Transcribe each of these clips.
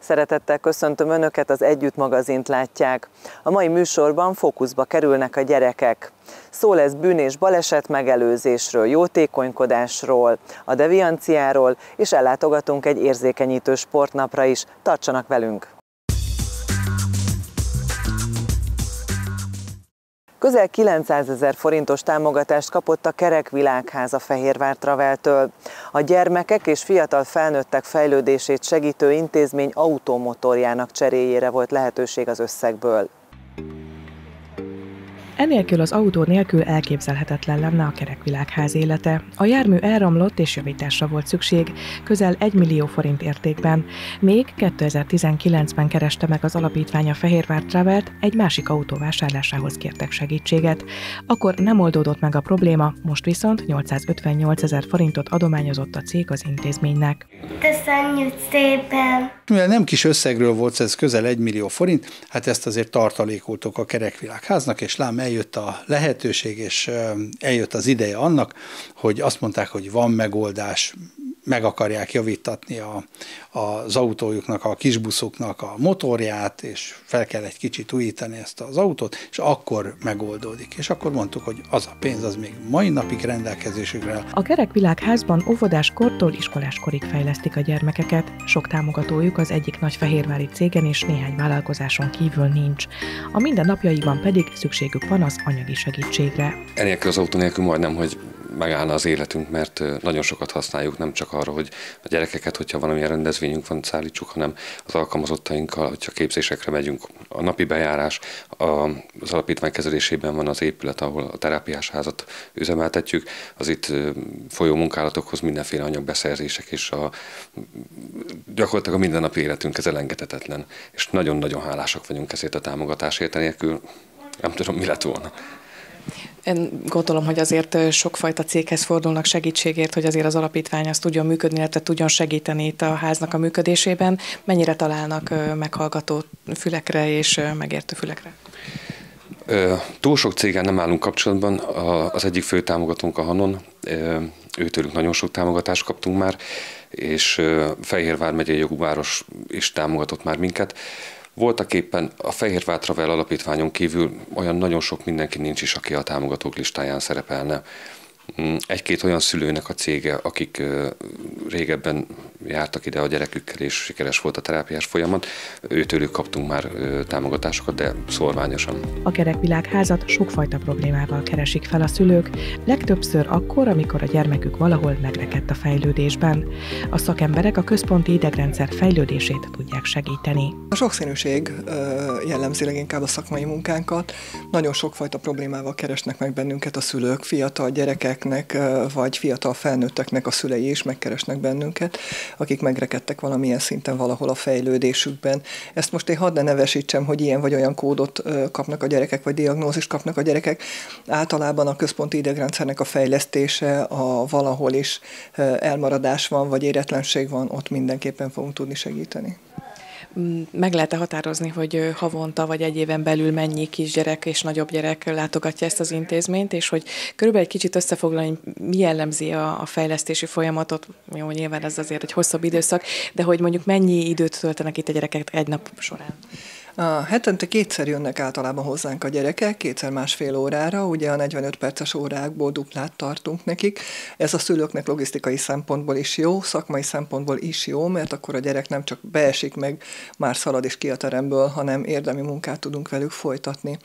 Szeretettel köszöntöm Önöket, az Együtt magazint látják. A mai műsorban fókuszba kerülnek a gyerekek. Szó lesz bűn- és baleset megelőzésről, jótékonykodásról, a devianciáról, és ellátogatunk egy érzékenyítő sportnapra is. Tartsanak velünk! Közel 900 000 forintos támogatást kapott a Kerekvilágház a Fehérvár Traveltől. A gyermekek és fiatal felnőttek fejlődését segítő intézmény autómotorjának cseréjére volt lehetőség az összegből. Enélkül az autó nélkül elképzelhetetlen lenne a Kerekvilágház élete. A jármű elromlott és javításra volt szükség, közel 1 millió forint értékben. Még 2019-ben kereste meg az alapítvány a Fehérvár Travelt, egy másik autó vásárlásához kértek segítséget. Akkor nem oldódott meg a probléma, most viszont 858 000 forintot adományozott a cég az intézménynek. Köszönjük szépen! Mivel nem kis összegről volt ez, közel 1 millió forint, hát ezt azért tartalékoltuk a Kerekvilágháznak, és lám eljött a lehetőség, és eljött az ideje annak, hogy azt mondták, hogy van megoldás, meg akarják javítatni az autójuknak, a kisbuszuknak a motorját, és fel kell egy kicsit újítani ezt az autót, és akkor megoldódik. És akkor mondtuk, hogy az a pénz, az még mai napig rendelkezésükre. A Kerekvilágházban óvodáskortól iskoláskorig fejlesztik a gyermekeket. Sok támogatójuk az egyik nagy fehérvári cégen és néhány vállalkozáson kívül nincs. A mindennapjaikban pedig szükségük van az anyagi segítségre. Enélkül az autó nélkül majdnem, hogy megállna az életünk, mert nagyon sokat használjuk, nem csak arra, hogy a gyerekeket, hogyha valamilyen rendezvényünk van, szállítsuk, hanem az alkalmazottainkkal, hogyha képzésekre megyünk. A napi bejárás, az alapítvány kezelésében van az épület, ahol a terápiás házat üzemeltetjük, az itt folyó munkálatokhoz mindenféle anyagbeszerzések, és gyakorlatilag a mindennapi életünk ez elengedhetetlen, és nagyon-nagyon hálásak vagyunk ezért a támogatásért, nélkül nem tudom, mi lett volna. Én gondolom, hogy azért sokfajta céghez fordulnak segítségért, hogy azért az alapítvány azt tudjon működni, illetve tudjon segíteni itt a háznak a működésében. Mennyire találnak meghallgató fülekre és megértő fülekre? Túl sok céggel nem állunk kapcsolatban. Az egyik fő támogatónk a Hanon, őtőlük nagyon sok támogatást kaptunk már, és Fehérvár megyei jogú város is támogatott már minket. Voltak éppen a Fehérvár Travel alapítványon kívül olyan nagyon sok mindenki nincs is, aki a támogatók listáján szerepelne. Egy-két olyan szülőnek a cége, akik régebben jártak ide a gyerekükkel, és sikeres volt a terápiás folyamat, őtőlük kaptunk már támogatásokat, de szorványosan. A Kerekvilágházat sokfajta problémával keresik fel a szülők, legtöbbször akkor, amikor a gyermekük valahol megrekedt a fejlődésben. A szakemberek a központi idegrendszer fejlődését tudják segíteni. A sokszínűség jellemzi leginkább a szakmai munkánkat. Nagyon sokfajta problémával keresnek meg bennünket a szülők, fiatal gyerekeknek, vagy fiatal felnőtteknek a szülei is megkeresnek bennünket, akik megrekedtek valamilyen szinten valahol a fejlődésükben. Ezt most én hadd ne nevesítsem, hogy ilyen vagy olyan kódot kapnak a gyerekek, vagy diagnózist kapnak a gyerekek. Általában a központi idegrendszernek a fejlesztése, a valahol is elmaradás van, vagy éretlenség van, ott mindenképpen fogunk tudni segíteni. Meg lehet-e határozni, hogy havonta vagy egy éven belül mennyi kisgyerek és nagyobb gyerek látogatja ezt az intézményt, és hogy körülbelül egy kicsit összefoglalni, mi jellemzi a fejlesztési folyamatot, jó, nyilván ez azért egy hosszabb időszak, de hogy mondjuk mennyi időt töltenek itt a gyerekek egy nap során? Hetente kétszer jönnek általában hozzánk a gyerekek, kétszer másfél órára, ugye a 45 perces órákból duplát tartunk nekik. Ez a szülőknek logisztikai szempontból is jó, szakmai szempontból is jó, mert akkor a gyerek nem csak beesik meg, már szalad is ki a teremből, hanem érdemi munkát tudunk velük folytatni.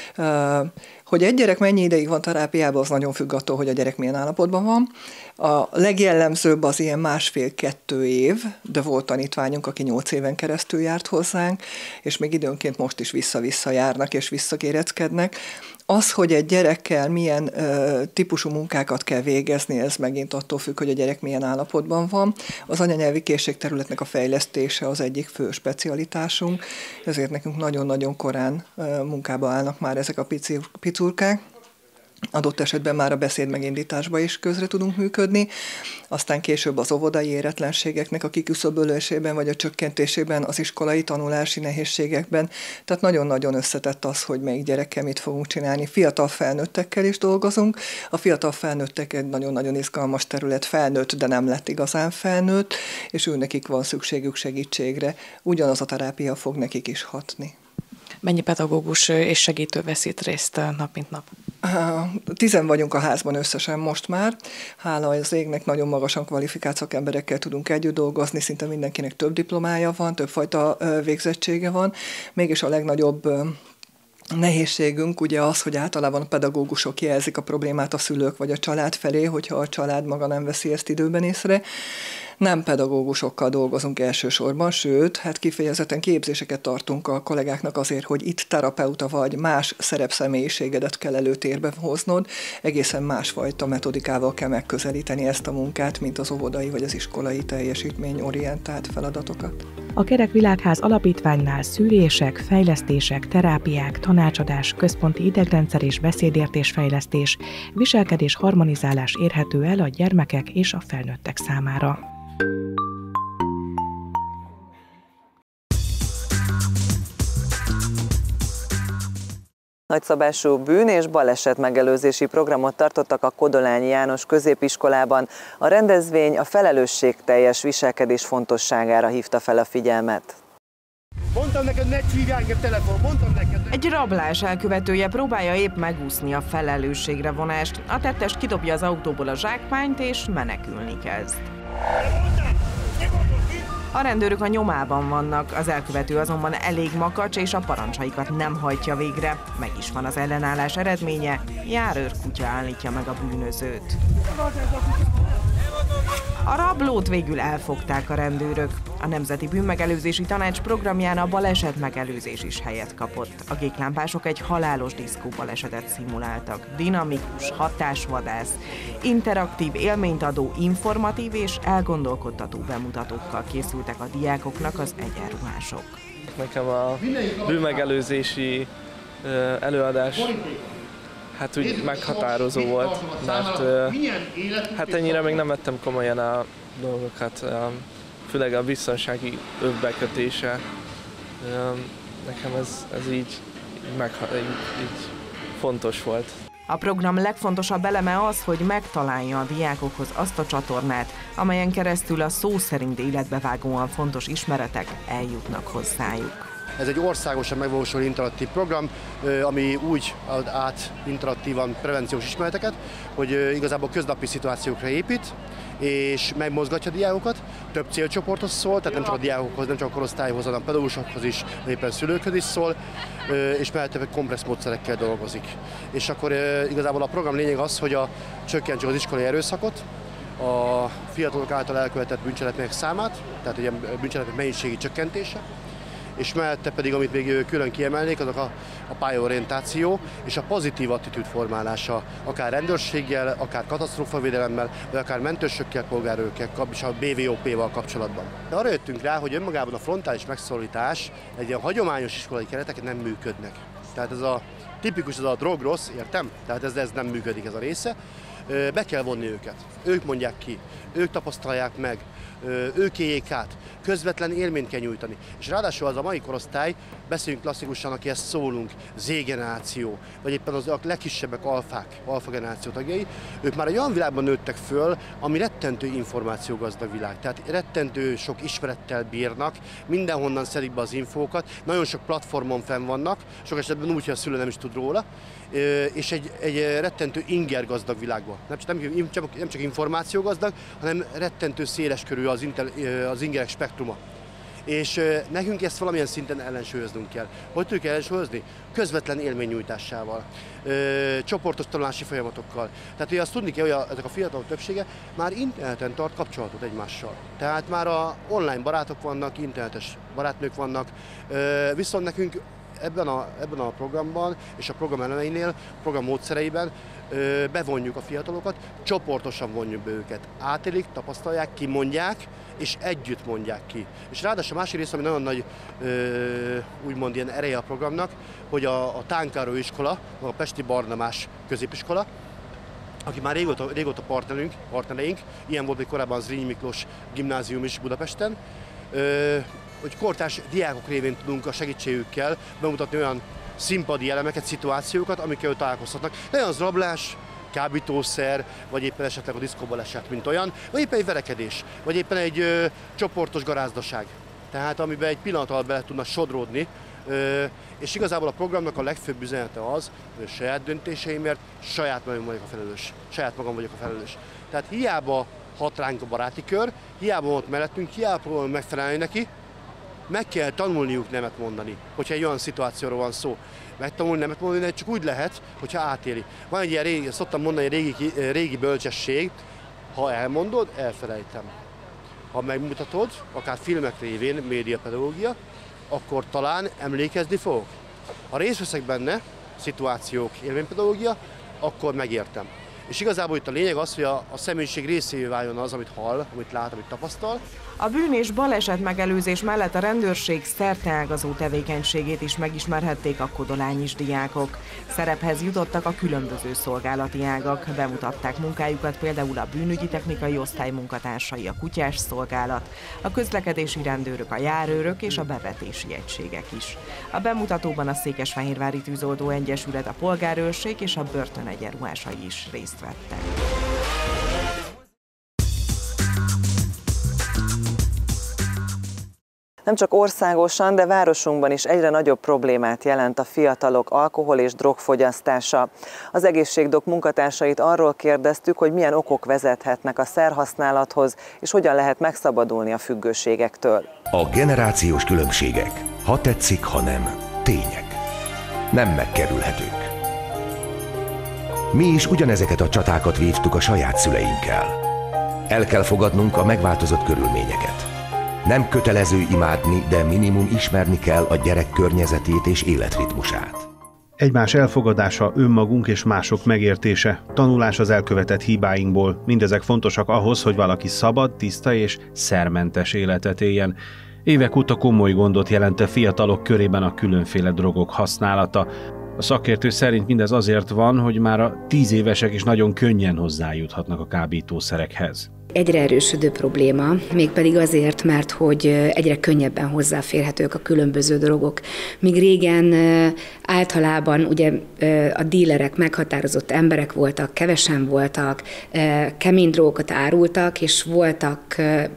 Hogy egy gyerek mennyi ideig van terápiában, az nagyon függ attól, hogy a gyerek milyen állapotban van. A legjellemzőbb az ilyen 1,5-2 év, de volt tanítványunk, aki 8 éven keresztül járt hozzánk, és még időnként most is vissza-vissza járnak és visszakéreckednek. Az, hogy egy gyerekkel milyen típusú munkákat kell végezni, ez megint attól függ, hogy a gyerek milyen állapotban van. Az anyanyelvi készségterületnek a fejlesztése az egyik fő specialitásunk, ezért nekünk nagyon-nagyon korán munkába állnak már ezek a picurkák. adott esetben már a beszéd megindításba is közre tudunk működni, aztán később az óvodai éretlenségeknek a kiküszöbölésében vagy a csökkentésében, az iskolai tanulási nehézségekben. Tehát nagyon-nagyon összetett az, hogy melyik gyerekkel mit fogunk csinálni. Fiatal felnőttekkel is dolgozunk. A fiatal felnőttek egy nagyon-nagyon izgalmas terület, felnőtt, de nem lett igazán felnőtt, és őnekik van szükségük segítségre. Ugyanaz a terápia fog nekik is hatni. Mennyi pedagógus és segítő vesz itt részt nap mint nap? 10 vagyunk a házban összesen most már. Hála az égnek, nagyon magasan kvalifikált szakemberekkel tudunk együtt dolgozni, szinte mindenkinek több diplomája van, többfajta végzettsége van. Mégis a legnagyobb nehézségünk ugye az, hogy általában a pedagógusok jelzik a problémát a szülők vagy a család felé, hogyha a család maga nem veszi ezt időben észre. Nem pedagógusokkal dolgozunk elsősorban, sőt, hát kifejezetten képzéseket tartunk a kollégáknak azért, hogy itt terapeuta vagy, más szerepszemélyiségedet kell előtérbe hoznod, egészen másfajta metodikával kell megközelíteni ezt a munkát, mint az óvodai vagy az iskolai teljesítményorientált feladatokat. A Kerekvilágház alapítványnál szűrések, fejlesztések, terápiák, tanácsadás, központi idegrendszer és beszédértésfejlesztés, viselkedés harmonizálás érhető el a gyermekek és a felnőttek számára. Nagyszabású bűn- és balesetmegelőzési programot tartottak a Kodolányi János középiskolában. A rendezvény a felelősségteljes viselkedés fontosságára hívta fel a figyelmet. Mondtam neked, ne csívjál a telefon, mondtam neked. Egy rablás elkövetője próbálja épp megúszni a felelősségre vonást. A tettest kidobja az autóból a zsákmányt és menekülni kezd. A rendőrök a nyomában vannak, az elkövető azonban elég makacs és a parancsaikat nem hajtja végre. Meg is van az ellenállás eredménye, járőrkutya állítja meg a bűnözőt. A rablót végül elfogták a rendőrök. A Nemzeti Bűnmegelőzési Tanács programján a balesetmegelőzés is helyet kapott. A géklámpások egy halálos diszkó balesetet szimuláltak. Dinamikus, hatásvadász, interaktív, élményt adó, informatív és elgondolkodtató bemutatókkal készültek a diákoknak az egyenruhások. Nekem a bűnmegelőzési előadás hát úgy meghatározó volt, mert hát ennyire még nem vettem komolyan a dolgokat, főleg a biztonsági övbekötése. Nekem ez így fontos volt. A program legfontosabb eleme az, hogy megtalálja a diákokhoz azt a csatornát, amelyen keresztül a szó szerint életbevágóan fontos ismeretek eljutnak hozzájuk. Ez egy országosan megvalósuló interaktív program, ami úgy ad át interaktívan prevenciós ismereteket, hogy igazából köznapi szituációkra épít, és megmozgatja a diákokat, több célcsoporthoz szól, tehát nem csak a diákokhoz, nem csak a korosztályhoz, hanem a pedagógusokhoz is, éppen szülőkhöz is szól, és mellette komplex módszerekkel dolgozik. És akkor igazából a program lényeg az, hogy csökkentsük az iskolai erőszakot, a fiatalok által elkövetett bűncselekmények számát, tehát egy bűncselekmények mennyiségi csökkentése, és mellette pedig, amit még külön kiemelnék, azok a pályaorientáció és a pozitív attitűd formálása, akár rendőrséggel, akár katasztrófavédelemmel, vagy akár mentősökkel, polgárőrökkel, és a BVOP-val kapcsolatban. De arra jöttünk rá, hogy önmagában a frontális megszólítás egy ilyen hagyományos iskolai keretek nem működnek. Tehát ez a tipikus, ez a drog rossz, értem? Tehát ez nem működik ez a része. Be kell vonni őket. Ők mondják ki, ők tapasztalják meg, ők éljék át, közvetlen élményt kell nyújtani. És ráadásul az a mai korosztály, beszéljünk klasszikusan, akihez szólunk, Z-generáció, vagy éppen az a legkisebbek alfa generáció tagjai, ők már egy olyan világban nőttek föl, ami rettentő információgazdag világ. Tehát rettentő sok ismerettel bírnak, mindenhonnan szedik be az infókat, nagyon sok platformon fenn vannak, sok esetben úgy, hogy a szülő nem is tud róla, és egy rettentő ingergazdag világban. Nem csak információgazdag, hanem rettentő széleskörű az ingerek spektruma. És nekünk ezt valamilyen szinten ellensúlyoznunk kell. Hogy tudjuk ellensúlyozni? Közvetlen élménynyújtásával, csoportos tanulási folyamatokkal. Tehát ugye azt tudni kell, hogy ezek a fiatalok többsége már interneten tart kapcsolatot egymással. Tehát már online barátok vannak, internetes barátnők vannak, viszont nekünk ebben a programban és a program elemeinél, a program módszereiben bevonjuk a fiatalokat, csoportosan vonjuk be őket. Átélik, tapasztalják, kimondják, és együtt mondják ki. És ráadásul a másik rész, ami nagyon nagy úgymond ilyen ereje a programnak, hogy a Tánkároly iskola, a Pesti Barnamás középiskola, aki már régóta partnereink, ilyen volt még korábban az Zrínyi Miklós gimnázium is Budapesten, hogy kortárs diákok révén tudunk a segítségükkel bemutatni olyan színpadi elemeket, szituációkat, amikkel találkozhatnak. Legyen az rablás, kábítószer, vagy éppen esetleg a diszkóbaleset, mint olyan, vagy éppen egy verekedés, vagy éppen egy csoportos garázdaság. Tehát amiben egy pillanat alatt bele tudnak sodródni, és igazából a programnak a legfőbb üzenete az, hogy a saját döntéseimért saját magam vagyok a felelős. Tehát hiába hat ránk a baráti kör, hiába ott mellettünk, hiába próbálunk megfelelni neki, meg kell tanulniuk nemet mondani, hogyha egy olyan szituációról van szó. Megtanulni nemet mondani, csak úgy lehet, hogyha átéli. Van egy ilyen régi, szoktam mondani, egy régi bölcsesség, ha elmondod, elfelejtem. Ha megmutatod, akár filmek révén, médiapedagógia, akkor talán emlékezni fogok. Ha részt veszek benne, szituációk, élménypedagógia, akkor megértem. És igazából itt a lényeg az, hogy a személyiség részévé váljon az, amit hall, amit lát, amit tapasztal. A bűn és baleset megelőzés mellett a rendőrség szerteágazó tevékenységét is megismerhették a kodolányis diákok. Szerephez jutottak a különböző szolgálati ágak, bemutatták munkájukat például a bűnügyi technikai osztály munkatársai, a kutyás szolgálat, a közlekedési rendőrök, a járőrök és a bevetési egységek is. A bemutatóban a Székesfehérvári Tűzoldó Egyesület, a polgárőrség és a börtön egyenruhásai is részt vettek. Nem csak országosan, de városunkban is egyre nagyobb problémát jelent a fiatalok alkohol- és drogfogyasztása. Az Egészségdok munkatársait arról kérdeztük, hogy milyen okok vezethetnek a szerhasználathoz, és hogyan lehet megszabadulni a függőségektől. A generációs különbségek, ha tetszik, ha nem, tények. Nem megkerülhetők. Mi is ugyanezeket a csatákat vívtuk a saját szüleinkkel. El kell fogadnunk a megváltozott körülményeket. Nem kötelező imádni, de minimum ismerni kell a gyerek környezetét és életritmusát. Egymás elfogadása, önmagunk és mások megértése, tanulás az elkövetett hibáinkból, mindezek fontosak ahhoz, hogy valaki szabad, tiszta és szermentes életet éljen. Évek óta komoly gondot jelent a fiatalok körében a különféle drogok használata. A szakértő szerint mindez azért van, hogy már a 10 évesek is nagyon könnyen hozzájuthatnak a kábítószerekhez. Egyre erősödő probléma, mégpedig azért, mert hogy egyre könnyebben hozzáférhetők a különböző drogok. Míg régen általában ugye a dílerek meghatározott emberek voltak, kevesen voltak, kemény drogokat árultak, és voltak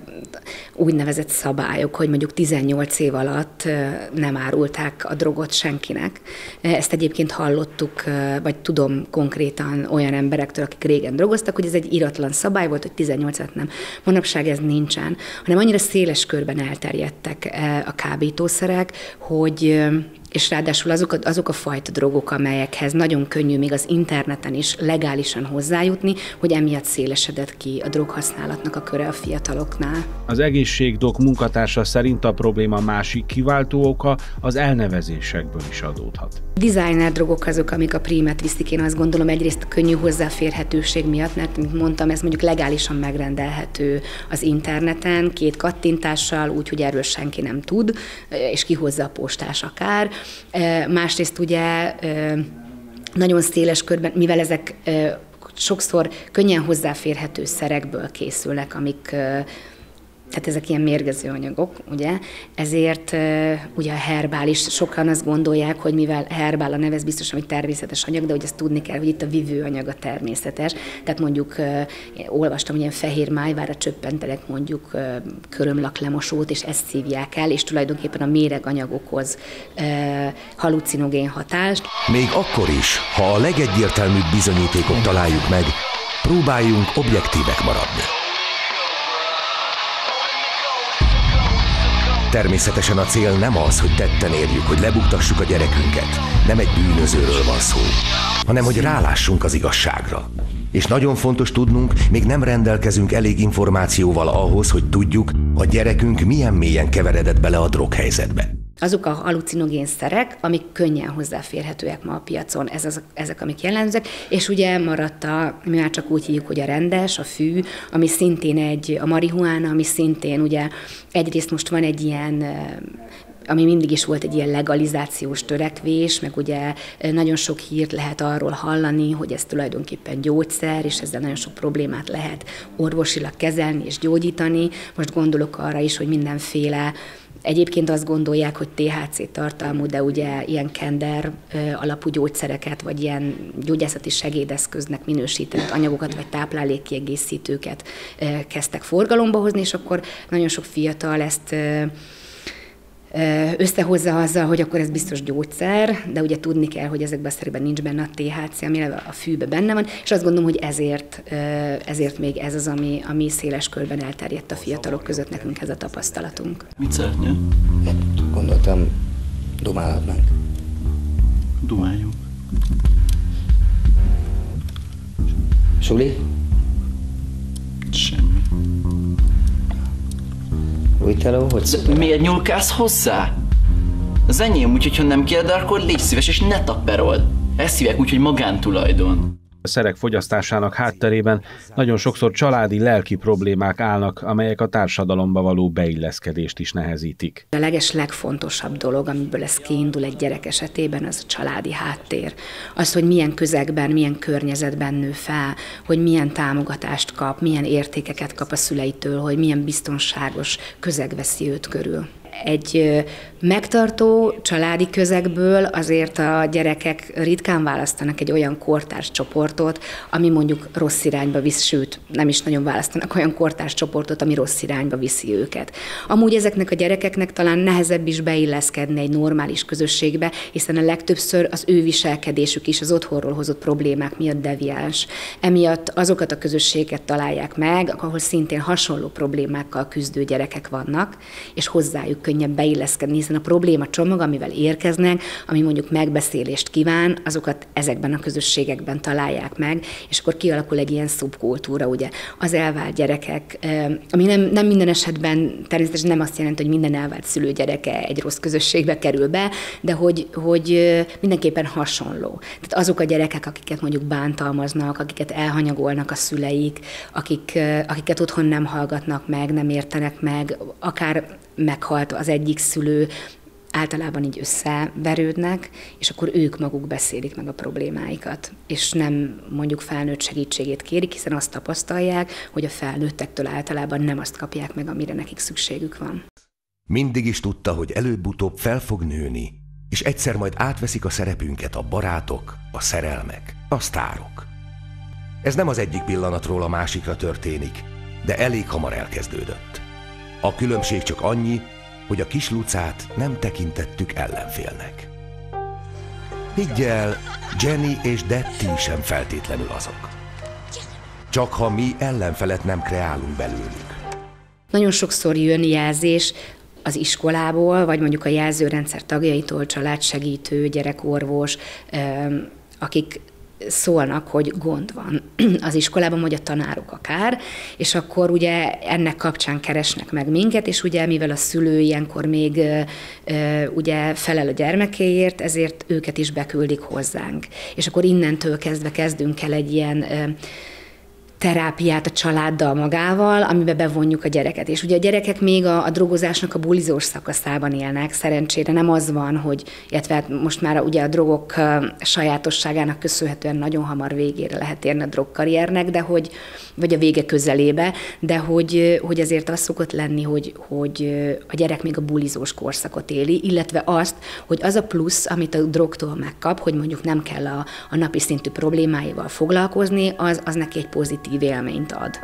úgynevezett szabályok, hogy mondjuk 18 év alatt nem árulták a drogot senkinek. Ezt egyébként hallottuk, vagy tudom konkrétan olyan emberektől, akik régen drogoztak, hogy ez egy iratlan szabály volt, hogy 18 évet nem. Manapság ez nincsen, hanem annyira széles körben elterjedtek a kábítószerek, hogy és ráadásul azok a fajta drogok, amelyekhez nagyon könnyű még az interneten is legálisan hozzájutni, hogy emiatt szélesedett ki a droghasználatnak a köre a fiataloknál. Az Egészségdok munkatársa szerint a probléma másik kiváltó oka az elnevezésekből is adódhat. Designer drogok azok, amik a prímet viszik, én azt gondolom egyrészt a könnyű hozzáférhetőség miatt, mert mint mondtam, ez mondjuk legálisan megrendelhető az interneten, 2 kattintással, úgyhogy erről senki nem tud, és kihozza a postás akár. Másrészt ugye nagyon széles körben, mivel ezek sokszor könnyen hozzáférhető szerekből készülnek, amik tehát ezek ilyen mérgező anyagok, ugye, ezért ugye a herbál is, sokan azt gondolják, hogy mivel herbál a neve, ez biztosan, hogy természetes anyag, de hogy ezt tudni kell, hogy itt a vívőanyag a természetes. Tehát mondjuk olvastam, hogy ilyen fehér májvára csöppentenek mondjuk körömlaklemosót, és ezt szívják el, és tulajdonképpen a méreganyag okoz halucinogén hatást. Még akkor is, ha a legegyértelműbb bizonyítékot találjuk meg, próbáljunk objektívek maradni. Természetesen a cél nem az, hogy tetten érjük, hogy lebuktassuk a gyerekünket. Nem egy bűnözőről van szó, hanem hogy rálássunk az igazságra. És nagyon fontos tudnunk, még nem rendelkezünk elég információval ahhoz, hogy tudjuk, a gyerekünk milyen mélyen keveredett bele a droghelyzetbe. azok a halucinogén szerek, amik könnyen hozzáférhetőek ma a piacon, ezek, amik jellemzőek, és ugye maradt mi már csak úgy hívjuk, hogy a rendes, a fű, ami szintén a marihuána, ami szintén ugye egyrészt most van egy ilyen, ami mindig is volt egy ilyen legalizációs törekvés, meg ugye nagyon sok hírt lehet arról hallani, hogy ez tulajdonképpen gyógyszer, és ezzel nagyon sok problémát lehet orvosilag kezelni és gyógyítani. Most gondolok arra is, hogy mindenféle, egyébként azt gondolják, hogy THC tartalmú, de ugye ilyen kender alapú gyógyszereket, vagy ilyen gyógyászati segédeszköznek minősített anyagokat, vagy táplálékkiegészítőket kezdtek forgalomba hozni, és akkor nagyon sok fiatal ezt összehozza azzal, hogy akkor ez biztos gyógyszer, de ugye tudni kell, hogy ezekben a szerekben nincs benne a THC, ami a fűben benne van, és azt gondolom, hogy ezért még ez az, ami széles körben elterjedt a fiatalok között, nekünk ez a tapasztalatunk. Mit szeretnél? Gondoltam, dumálhatnánk. Dumáljunk. Suli? Semmi. Újteló, hogy szól? Miért nyúlkálsz hozzá? Az enyém, úgyhogy ha nem kérd, akkor légy szíves és ne tapperold. Ezt hívják úgy, hogy magántulajdon. A szerek fogyasztásának hátterében nagyon sokszor családi, lelki problémák állnak, amelyek a társadalomba való beilleszkedést is nehezítik. A legfontosabb dolog, amiből ez kiindul egy gyerek esetében, az a családi háttér. Az, hogy milyen közegben, milyen környezetben nő fel, hogy milyen támogatást kap, milyen értékeket kap a szüleitől, hogy milyen biztonságos közeg veszi őt körül. Egy megtartó családi közegből azért a gyerekek ritkán választanak egy olyan kortárs csoportot, ami mondjuk rossz irányba visz, sőt, nem is nagyon választanak olyan kortárs csoportot, ami rossz irányba viszi őket. Amúgy ezeknek a gyerekeknek talán nehezebb is beilleszkedni egy normális közösségbe, hiszen a legtöbbször az ő viselkedésük is az otthonról hozott problémák miatt deviáns. Emiatt azokat a közösségeket találják meg, ahol szintén hasonló problémákkal küzdő gyerekek vannak, és hozzájuk könnyebb beilleszkedni, hiszen a probléma csomag, amivel érkeznek, ami mondjuk megbeszélést kíván, azokat ezekben a közösségekben találják meg, és akkor kialakul egy ilyen szubkultúra, ugye. Az elvált gyerekek, ami nem minden esetben természetesen nem azt jelenti, hogy minden elvált szülő gyereke egy rossz közösségbe kerül be, de hogy mindenképpen hasonló. Tehát azok a gyerekek, akiket mondjuk bántalmaznak, akiket elhanyagolnak a szüleik, akiket otthon nem hallgatnak meg, nem értenek meg, akár meghalt az egyik szülő, általában így összeverődnek, és akkor ők maguk beszélik meg a problémáikat, és nem mondjuk felnőtt segítségét kérik, hiszen azt tapasztalják, hogy a felnőttektől általában nem azt kapják meg, amire nekik szükségük van. Mindig is tudta, hogy előbb-utóbb fel fog nőni, és egyszer majd átveszik a szerepünket a barátok, a szerelmek, a sztárok. Ez nem az egyik pillanatról a másikra történik, de elég hamar elkezdődött. A különbség csak annyi, hogy a kis Lucát nem tekintettük ellenfélnek. Higgy el, Jenny és Detti sem feltétlenül azok. Csak ha mi ellenfelet nem kreálunk belőlük. Nagyon sokszor jön jelzés az iskolából, vagy mondjuk a jelzőrendszer tagjaitól, családsegítő, gyerekorvos, akik szólnak, hogy gond van az iskolában, vagy a tanárok akár, és akkor ugye ennek kapcsán keresnek meg minket, és ugye mivel a szülő ilyenkor még ugye felel a gyermekéért, ezért őket is beküldik hozzánk. És akkor innentől kezdve kezdünk el egy ilyen terápiát a családdal magával, amiben bevonjuk a gyereket. És ugye a gyerekek még a drogozásnak a bulizós szakaszában élnek, szerencsére nem az van, hogy, illetve hát most már ugye a drogok sajátosságának köszönhetően nagyon hamar végére lehet érni a drogkarriernek, de vagy a vége közelébe, de hogy azért az szokott lenni, hogy a gyerek még a bulizós korszakot éli, illetve azt, hogy az a plusz, amit a drogtól megkap, hogy mondjuk nem kell a napi szintű problémáival foglalkozni, az neki egy pozitív élményt ad.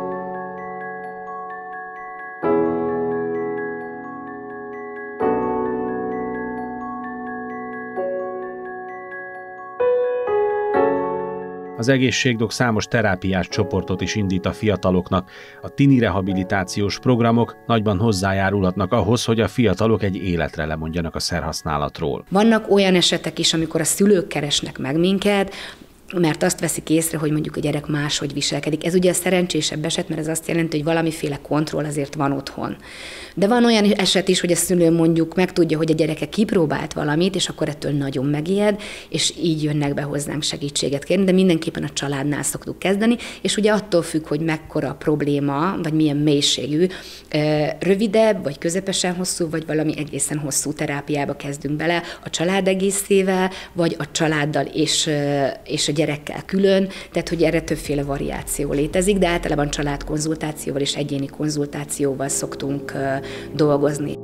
Az egészségdok számos terápiás csoportot is indít a fiataloknak. A tini rehabilitációs programok nagyban hozzájárulhatnak ahhoz, hogy a fiatalok egy életre lemondjanak a szerhasználatról. Vannak olyan esetek is, amikor a szülők keresnek meg minket, mert azt veszik észre, hogy mondjuk a gyerek máshogy viselkedik. Ez ugye a szerencsésebb eset, mert ez azt jelenti, hogy valamiféle kontroll azért van otthon. De van olyan eset is, hogy a szülő mondjuk megtudja, hogy a gyereke kipróbált valamit, és akkor ettől nagyon megijed, és így jönnek be hozzánk segítséget kérni, de mindenképpen a családnál szoktuk kezdeni, és ugye attól függ, hogy mekkora a probléma, vagy milyen mélységű, rövidebb, vagy közepesen hosszú, vagy valami egészen hosszú terápiába kezdünk bele a család egészével, vagy a családdal és a gyerekkel külön, tehát hogy erre többféle variáció létezik, de általában családkonzultációval és egyéni konzultációval szoktunk dolgozni.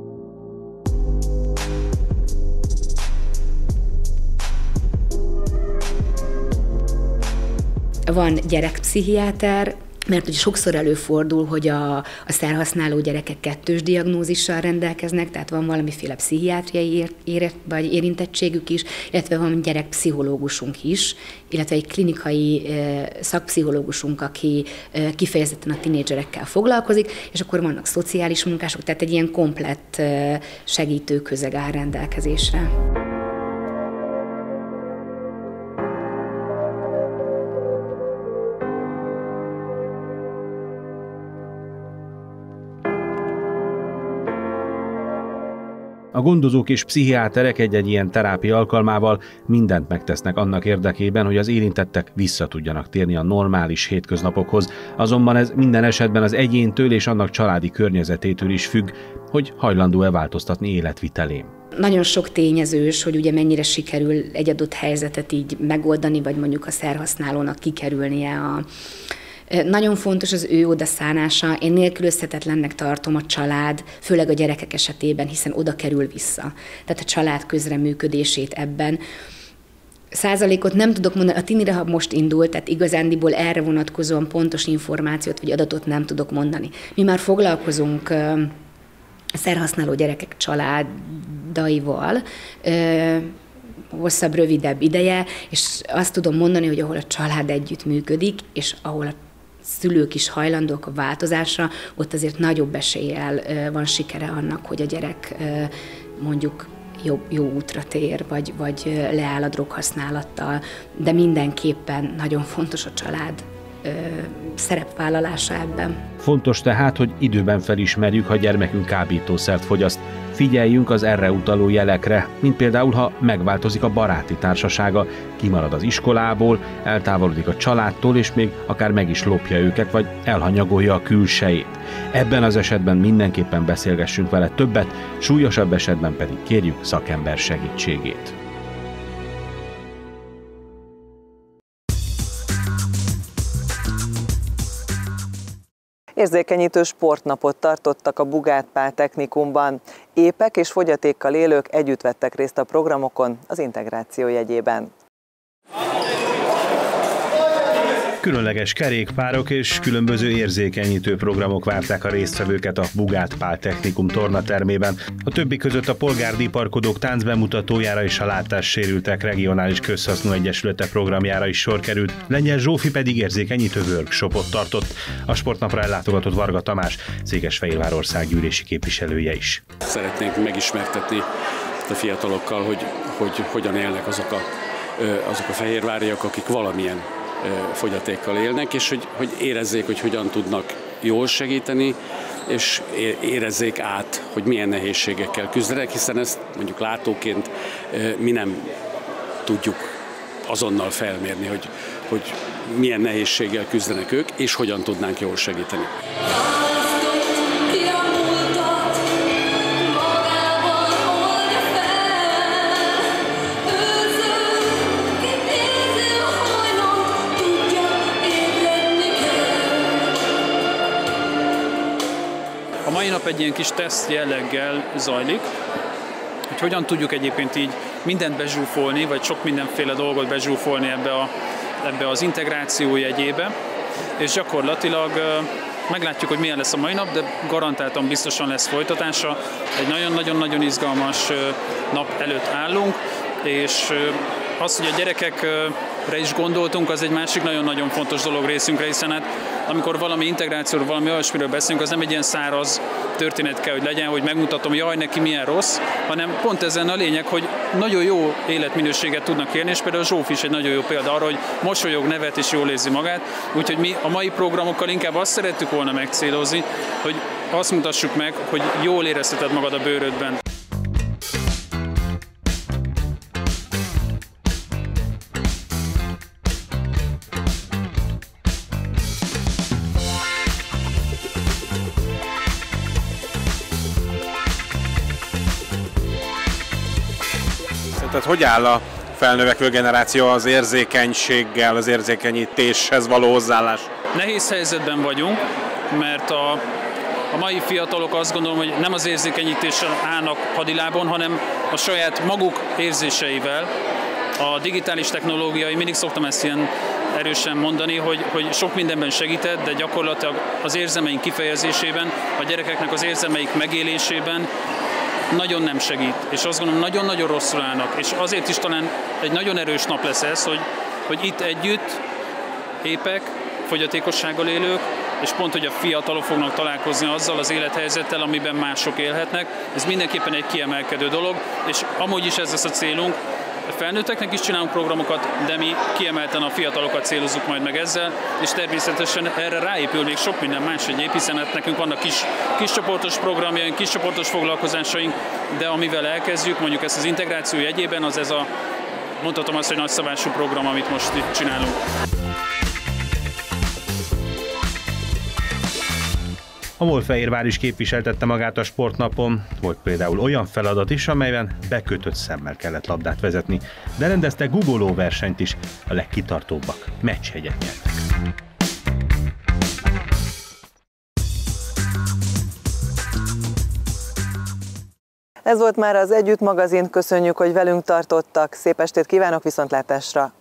Van gyerekpszichiáter, mert ugye sokszor előfordul, hogy a szerhasználó gyerekek kettős diagnózissal rendelkeznek, tehát van valamiféle pszichiátriai vagy érintettségük is, illetve van gyerekpszichológusunk is, illetve egy klinikai szakpszichológusunk, aki kifejezetten a tinédzserekkel foglalkozik, és akkor vannak szociális munkások, tehát egy ilyen komplett segítőközeg áll rendelkezésre. A gondozók és pszichiáterek egy-egy ilyen terápia alkalmával mindent megtesznek annak érdekében, hogy az érintettek vissza tudjanak térni a normális hétköznapokhoz, azonban ez minden esetben az egyéntől és annak családi környezetétől is függ, hogy hajlandó-e változtatni életvitelén. Nagyon sok tényezős, hogy ugye mennyire sikerül egy adott helyzetet így megoldani, vagy mondjuk a szerhasználónak kikerülnie Nagyon fontos az ő odaszánása, én nélkülözhetetlennek tartom a család, főleg a gyerekek esetében, hiszen oda kerül vissza. Tehát a család közreműködését ebben. Százalékot nem tudok mondani, a Tini Rehab most indult, tehát igazándiból erre vonatkozóan pontos információt vagy adatot nem tudok mondani. Mi már foglalkozunk a szerhasználó gyerekek családaival, hosszabb, rövidebb ideje, és azt tudom mondani, hogy ahol a család együtt működik, és ahol a szülők is hajlandók a változásra, ott azért nagyobb eséllyel van sikere annak, hogy a gyerek mondjuk jó útra tér, vagy leáll a droghasználattal, de mindenképpen nagyon fontos a család szerepvállalása ebben. Fontos tehát, hogy időben felismerjük, ha gyermekünk kábítószert fogyaszt. Figyeljünk az erre utaló jelekre, mint például, ha megváltozik a baráti társasága, kimarad az iskolából, eltávolodik a családtól, és még akár meg is lopja őket, vagy elhanyagolja a külsejét. Ebben az esetben mindenképpen beszélgessünk vele többet, súlyosabb esetben pedig kérjük szakember segítségét. Érzékenyítő sportnapot tartottak a Bugát Pál Technikumban. Épek és fogyatékkal élők együtt vettek részt a programokon az integráció jegyében. Különleges kerékpárok és különböző érzékenyítő programok várták a résztvevőket a Bugát Pál Technikum tornatermében. A többi között a polgárdíparkodók táncbemutatójára és a látássérültek regionális közhasznú egyesülete programjára is sor került. Lengyel Zsófi pedig érzékenyítő workshopot tartott. A sportnapra ellátogatott Varga Tamás, Székesfehérvár országgyűlési képviselője is. Szeretnénk megismertetni a fiatalokkal, hogy hogyan élnek azok a fehérváriak, akik valamilyen fogyatékkal élnek, és hogy érezzék, hogy hogyan tudnak jól segíteni, és érezzék át, hogy milyen nehézségekkel küzdenek, hiszen ezt mondjuk látóként mi nem tudjuk azonnal felmérni, hogy milyen nehézséggel küzdenek ők, és hogyan tudnánk jól segíteni. A mai nap egy ilyen kis teszt jelleggel zajlik, hogy hogyan tudjuk egyébként így mindent bezsúfolni, vagy sok mindenféle dolgot bezsúfolni ebbe az integráció jegyébe, és gyakorlatilag meglátjuk, hogy milyen lesz a mai nap, de garantáltan biztosan lesz folytatása. Egy nagyon-nagyon izgalmas nap előtt állunk, és az, hogy a gyerekekre is gondoltunk, az egy másik nagyon-nagyon fontos dolog részünkre, hiszen hát amikor valami integrációról, valami olyasmiről beszélünk, az nem egy ilyen száraz történet kell, hogy legyen, hogy megmutatom, jaj, neki milyen rossz, hanem pont ezen a lényeg, hogy nagyon jó életminőséget tudnak élni, és például Zsófi is egy nagyon jó példa arra, hogy mosolyog, nevet és jól érzi magát. Úgyhogy mi a mai programokkal inkább azt szerettük volna megcélozni, hogy azt mutassuk meg, hogy jól érezheted magad a bőrödben. Tehát hogy áll a felnövekvő generáció az érzékenységgel, az érzékenyítéshez való hozzáállás? Nehéz helyzetben vagyunk, mert a mai fiatalok azt gondolom, hogy nem az érzékenyítéssel állnak hadilábon, hanem a saját maguk érzéseivel. A digitális technológia, mindig szoktam ezt ilyen erősen mondani, hogy sok mindenben segített, de gyakorlatilag az érzelmeink kifejezésében, a gyerekeknek az érzelmeik megélésében nagyon nem segít, és azt gondolom, nagyon-nagyon rosszul állnak, és azért is talán egy nagyon erős nap lesz ez, hogy itt együtt épek, fogyatékossággal élők, és pont, hogy a fiatalok fognak találkozni azzal az élethelyzettel, amiben mások élhetnek. Ez mindenképpen egy kiemelkedő dolog, és amúgy is ez lesz a célunk. A felnőtteknek is csinálunk programokat, de mi kiemelten a fiatalokat célozzuk majd meg ezzel, és természetesen erre ráépül még sok minden más egyéb, hiszen hát nekünk vannak kis csoportos programjaink, kis csoportos foglalkozásaink, de amivel elkezdjük, mondjuk ezt az integráció jegyében, az ez a, mondhatom azt, hogy nagyszabású program, amit most itt csinálunk. A Molfehérvár is képviseltette magát a sportnapon. Volt például olyan feladat is, amelyben bekötött szemmel kellett labdát vezetni, de rendeztek guggoló versenyt is, a legkitartóbbak meccsjegyet nyertek. Ez volt már az Együtt magazin, köszönjük, hogy velünk tartottak, szép estét kívánok, viszontlátásra!